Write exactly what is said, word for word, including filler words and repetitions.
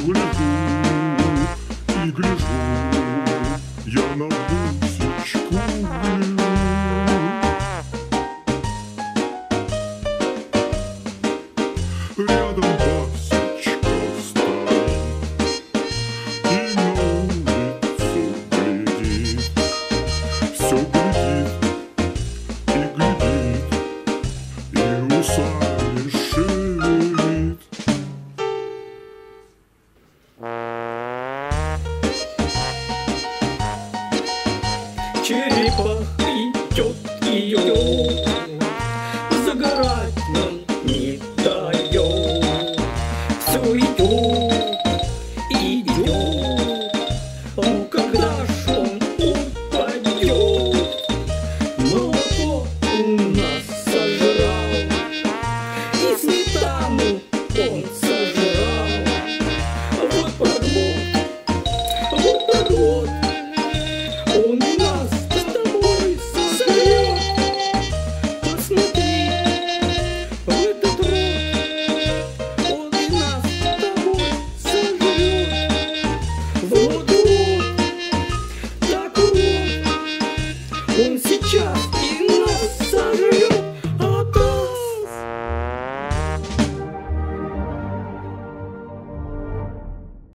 гляжу и гляжу я на гусечку гляжу. Рядом Васечка стоит и на улицу глядит, все глядит и глядит, и усами шевелит. Черепаха идет, идет, загорать нам не дает. Все идет